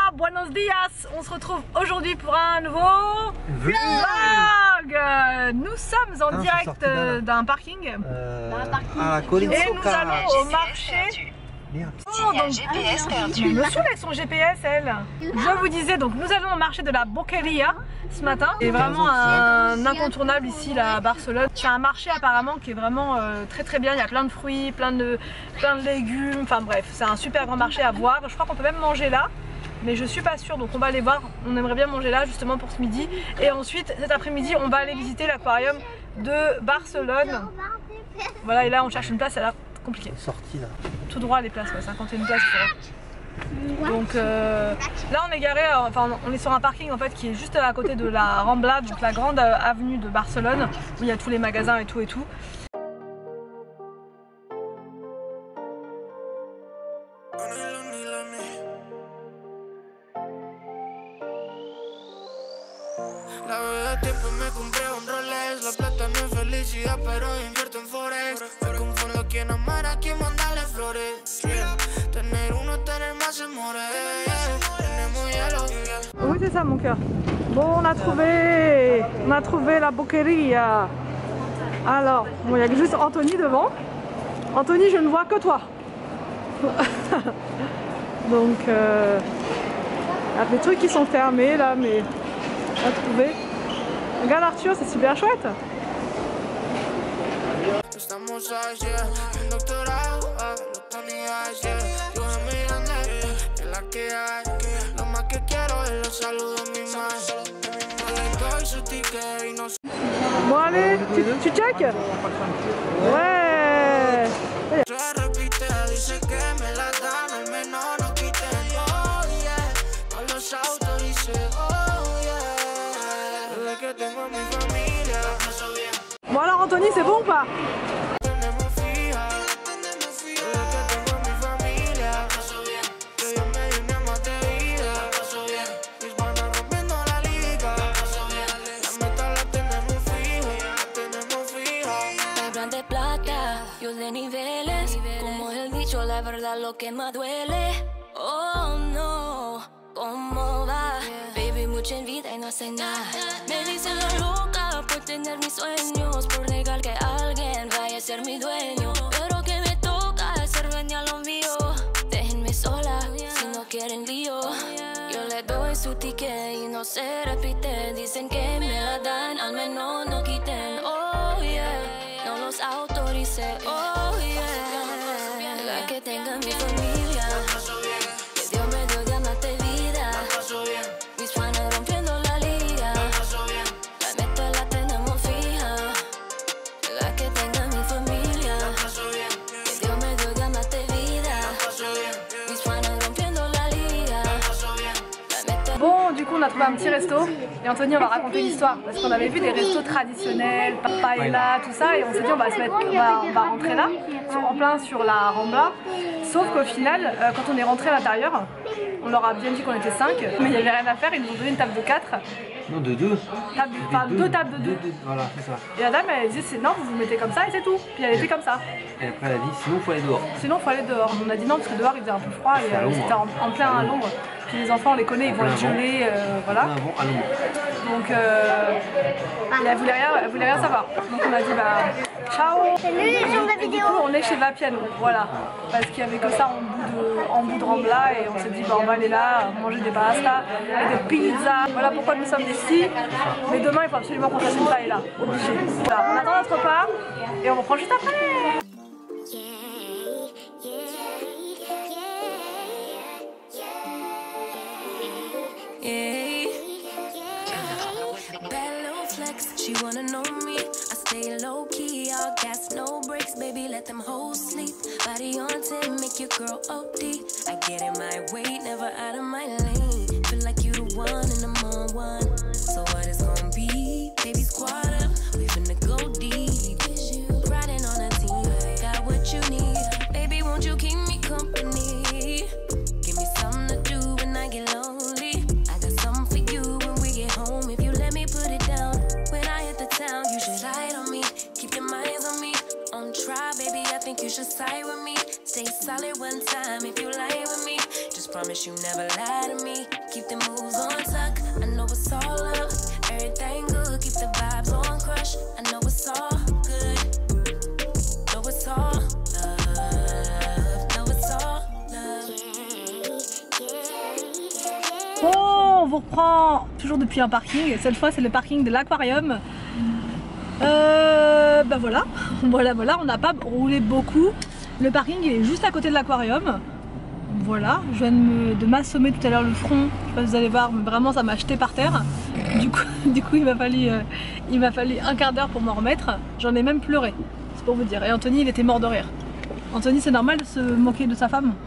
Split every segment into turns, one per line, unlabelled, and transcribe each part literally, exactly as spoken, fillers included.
Hola, buenos dias. On se retrouve aujourd'hui pour un nouveau vlog. Nous sommes en ah, direct d'un parking.
Euh,
d'un parking.
À la colline
et nous allons au marché.
Merde.
Oh, donc, G P S perdu. Elle me saoule avec son G P S, elle. Je vous disais, donc nous allons au marché de la Boqueria ce matin. C'est vraiment un incontournable ici là, à Barcelone. C'est un marché apparemment qui est vraiment euh, très très bien. Il y a plein de fruits, plein de, plein de légumes. Enfin bref, c'est un super grand marché à voir. Je crois qu'on peut même manger là. Mais je suis pas sûre, donc on va aller voir. On aimerait bien manger là justement pour ce midi. Et ensuite, cet après-midi, on va aller visiter l'aquarium de Barcelone. Voilà, et là on cherche une place, elle a compliqué.
Sortie là.
Tout droit les places, ouais, cinquante et une places. Pour... Donc euh, là on est garé, enfin on est sur un parking en fait qui est juste à côté de la Rambla, donc la grande avenue de Barcelone où il y a tous les magasins et tout et tout. Oui c'est ça mon cœur. Bon on a trouvé, on a trouvé la Boqueria. Alors, bon il y a juste Anthony devant. Anthony je ne vois que toi. Donc euh, il y a des trucs qui sont fermés là mais on a trouvé. Regarde Arthur, c'est super chouette. Bon allez, tu, tu check? Ouais. Bon alors Anthony, c'est bon ou pas?
La verdad lo que más duele. Oh no, ¿cómo va? Baby, mucha envidia y no hace nada. Me dicen la loca por tener mis sueños, por negar que alguien vaya a ser mi dueño. Pero que me toca hacer venir a lo mío. Déjenme sola si no quieren lío. Yo le doy su ticket y no se repite. Dicen que me la dan, al menos no quiten. Oh yeah, no los autorice. Oh yeah. Que tenga mi familia, que Dios me dio de amarte vida. Mis panas rompiendo la liga, la meta la tenemos fija. La que tenga mi familia, que Dios me dio de amarte vida. Mis panas rompiendo la liga, la meta.
Bon, du coup on a trouvé un petit resto et Anthony on va raconter l'histoire parce qu'on avait vu des restos traditionnels, paella, tout ça et on s'est dit on va se mettre, on va, on va rentrer là, en plein sur la Rambla. Sauf qu'au final, euh, quand on est rentré à l'intérieur, on leur a bien dit qu'on était cinq, mais il n'y avait rien à faire, ils nous ont donné une table de quatre.
Non, de deux.
Table, enfin, deux, deux tables de deux.
deux, deux. Voilà, c'est ça.
Et la dame, elle disait non, vous vous mettez comme ça et c'est tout. Puis elle était comme ça.
Et après, elle a dit sinon, il faut aller dehors.
Sinon, il faut aller dehors. On a dit non, parce que dehors, il faisait un peu froid et euh, c'était en, en plein à l'ombre. Puis les enfants, on les connaît, ils vont être gelés, euh, voilà.
À l'ombre.
Donc, euh, et elle voulait rien, elle voulait rien savoir. Donc on a dit bah ciao. Et du coup, on est chez Vapiano, voilà. Parce qu'il y avait que ça en bout de, en bout de Rambla et on s'est dit bah on va aller là, manger des pastas, des pizzas. Voilà pourquoi nous sommes ici. Mais demain, il faut absolument qu'on fasse une paella, obligé. Voilà, on attend notre repas et on reprend juste après.
She wanna know me, I stay low key, all gas, no brakes, baby, let them hoes sleep. Body on ten, make your girl O D. I get in my way, never out of my lane. Feel like you the one and I'm on one. So what it's gonna be? Baby, squad up, we finna go deep. Riding on a team, got what you need. Baby, won't you keep me company? Give me something to do when I get lonely. I got something for you when we get home. If you let me put it down. You should slide on me, keep your minds on me. On try, baby, I think you should side with me. Stay solid one time if you lie with me. Just promise you never lie to me. Keep the moves on tuck. I know it's all love. Everything good. Keep the vibes on crush. I know it's all good. Know it's all love. Know it's all love.
Bon, on vous reprend toujours depuis un parking. Cette fois, c'est le parking de l'aquarium. Euh, bah voilà, voilà, voilà, on n'a pas roulé beaucoup. Le parking il est juste à côté de l'aquarium. Voilà, je viens de me- de m'assommer tout à l'heure le front. Je sais pas si vous allez voir, mais vraiment ça m'a jeté par terre. Du coup, du coup il m'a fallu, euh, il m'a fallu un quart d'heure pour m'en remettre. J'en ai même pleuré, c'est pour vous dire. Et Anthony, il était mort de rire. Anthony, c'est normal de se moquer de sa femme?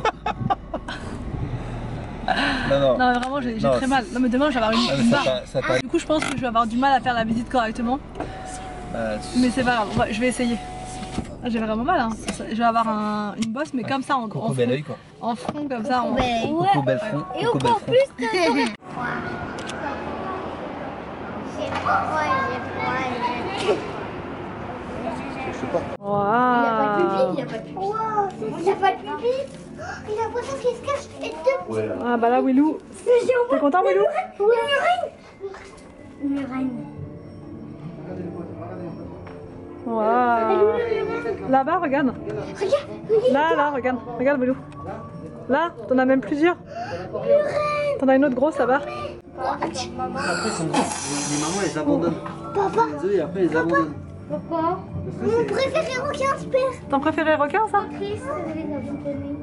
Non, non.
Non mais vraiment j'ai j'ai
Non,
très mal. Non mais demain je vais avoir une,
Ah, mais
une
ça
barre.
t'a- ça t'a-
Du coup je pense que je vais avoir du mal à faire la visite correctement.
Euh,
Mais c'est pas grave, on va- je vais essayer. Ah, j'ai vraiment mal hein. Ça- Je vais avoir un- une bosse mais comme ça en, en,
Coco bel
front,
oeil quoi.
en front comme ça. En...
Coco bel front.
Et
Coco bel
encore
front.
plus de... J'ai froid, j'ai froid, j'ai...
Je sais pas.
Il a pas de
Waouh.
pupille, il a pas de pupille. Wow, il a pas de pupille. Il a pas ça qui se cache. Et deux petits.
Ah bah là Willou, t'es content Willou?
Oui, une murène. Une murène.
Waouh. Là-bas regarde.
Regarde, oui.
Là, là, regarde, regarde Willou. Là, t'en as même plusieurs. T'en as une autre grosse là-bas.
Après, ils sont gros. Les mamans, elles abandonnent.
Papa,
Les œufs et après, elles abandonnent.
pourquoi?
Parce que
Mon
c'est-
préféré requin se perd.
T'en préférais requin ça?
Chris, c'est les abandonnés.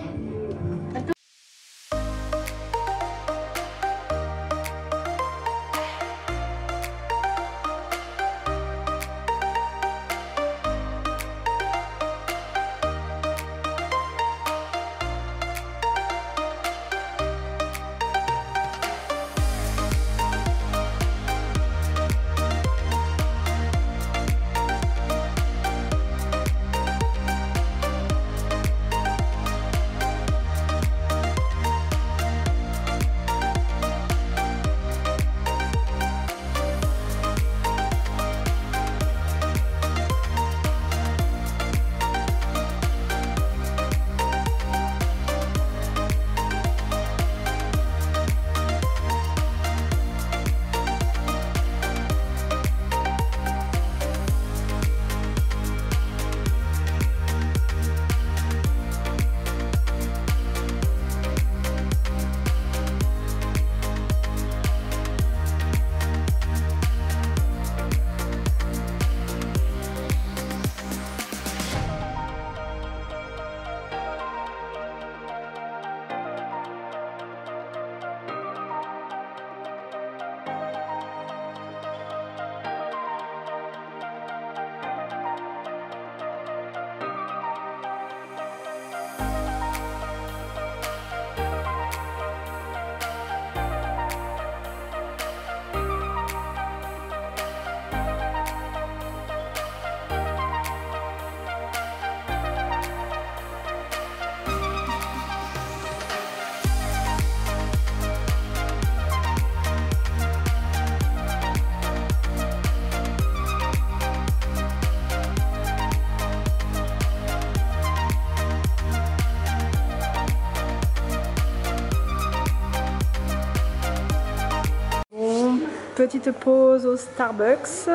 Petite pause au Starbucks.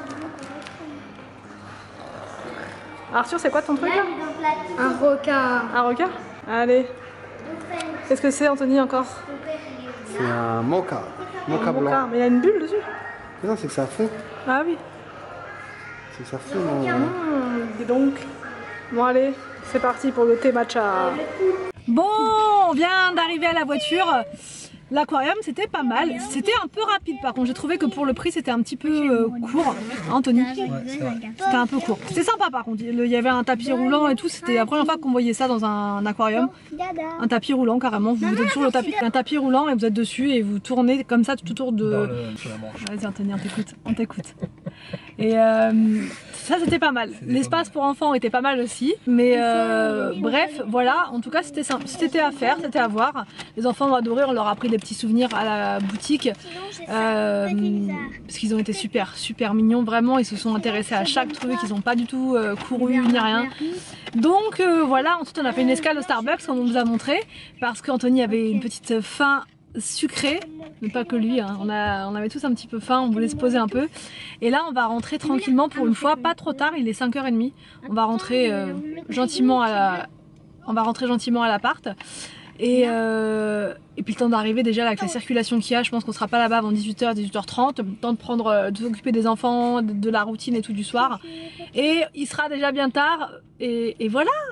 Arthur, c'est quoi ton truc là?
Un requin.
Un requin? Allez. Qu'est-ce que c'est Anthony encore?
C'est un mocha. Mocha blanc.
Mocha. Mais il y a une bulle dessus.
Mais non, c'est que ça fond.
Ah oui.
C'est que ça fond. Non.
Mmh, et donc. Bon allez, c'est parti pour le thé matcha. Bon, on vient d'arriver à la voiture. L'aquarium c'était pas mal, c'était un peu rapide par contre, j'ai trouvé que pour le prix c'était un petit peu euh, court, hein, Anthony? C'était un peu court, c'était sympa par contre, il y avait un tapis roulant et tout, c'était la première fois qu'on voyait ça dans un aquarium. Un tapis roulant carrément, vous êtes sur le tapis, un tapis roulant et vous êtes dessus et vous tournez comme ça tout autour de... Vas-y Anthony, on t'écoute, on t'écoute. Et euh, ça c'était pas mal, l'espace pour enfants était pas mal aussi, mais euh, bref voilà, en tout cas c'était simple, c'était à faire, c'était à voir, les enfants ont adoré, on leur a pris des petits souvenirs à la boutique. Euh, parce qu'ils ont été super, super mignons. Vraiment, ils se sont intéressés à chaque truc. Ils n'ont pas du tout euh, couru ni rien. Donc euh, voilà, ensuite on a fait une escale au Starbucks comme on vous a montré. Parce qu'Anthony avait une petite faim sucré, mais pas que lui, hein. on, a, on avait tous un petit peu faim, on voulait se poser un peu. Et là on va rentrer tranquillement pour une fois, pas trop tard, il est cinq heures trente. On va rentrer euh, gentiment à la... on va rentrer gentiment à l'appart. Et, euh, et puis le temps d'arriver déjà là, avec la circulation qu'il y a, je pense qu'on sera pas là-bas avant dix-huit heures, dix-huit heures trente. Le temps de prendre, de s'occuper des enfants, de, de la routine et tout du soir. Et il sera déjà bien tard. Et, et voilà,